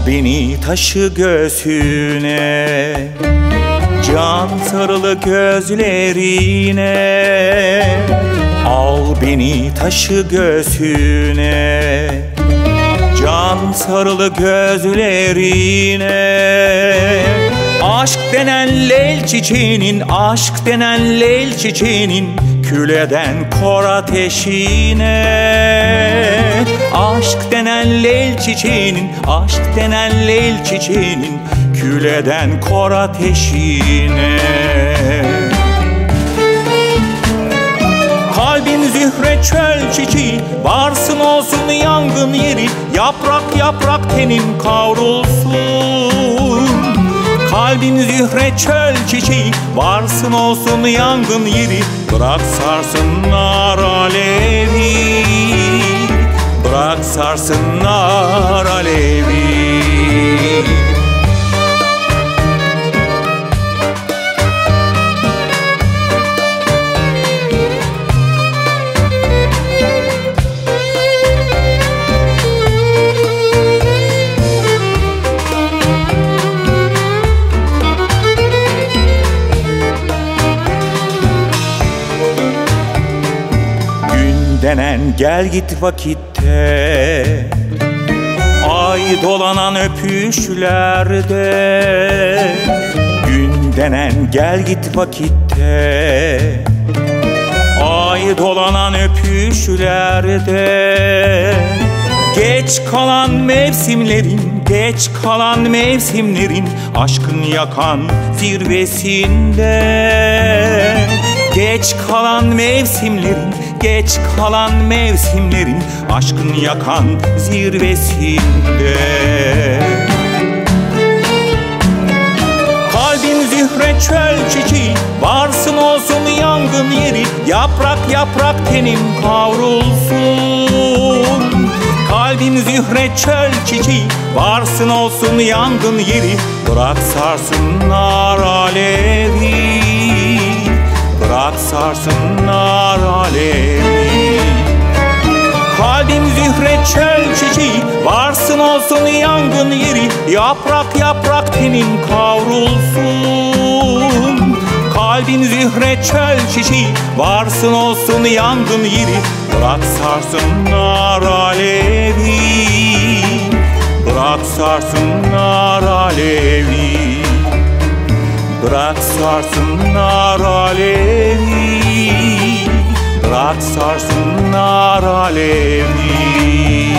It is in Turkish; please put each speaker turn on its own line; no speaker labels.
beni taşı göğsüne, can sarılı gözlerine. Al beni taşı göğsüne, can sarılı gözlerine. Aşk denen leyl çiçeğinin, aşk denen leyl çiçeğinin kül eden kor ateşine. Aşk denen leyl çiçeğinin, aşk denen leyl çiçeğinin kül eden kor ateşine. Kalbin zühre çöl çiçeği, varsın olsun yangın yeri. Yaprak yaprak tenim kavrulsun. Kalbin zühre çöl çiçeği, varsın olsun yangın yeri. Bırak sarsınlar alevi, bırak sarsınlar alevi. Denen gel git vakitte, ay dolanan öpüşlerde. Gün denen gel git vakitte, ay dolanan öpüşlerde. Geç kalan mevsimlerin, geç kalan mevsimlerin aşkın yakan zirvesinde. Geç kalan mevsimlerin, geç kalan mevsimlerin aşkın yakan zirvesinde. Kalbin zühre çöl çiçeği, varsın olsun yangın yeri. Yaprak yaprak tenim kavrulsun. Kalbin zühre çöl çiçeği, varsın olsun yangın yeri. Bırak sarsınlar alevi, bırak sarsınlar alevi. Kalbim zühre çöl çiçeği, varsın olsun yangın yeri. Yaprak yaprak tenim kavrulsun. Kalbin zühre çöl çiçeği, varsın olsun yangın yeri. Bırak sarsınlar alevi, bırak sarsınlar alevi. Bırak sarsınlar alevi, bırak sarsınlar alevi.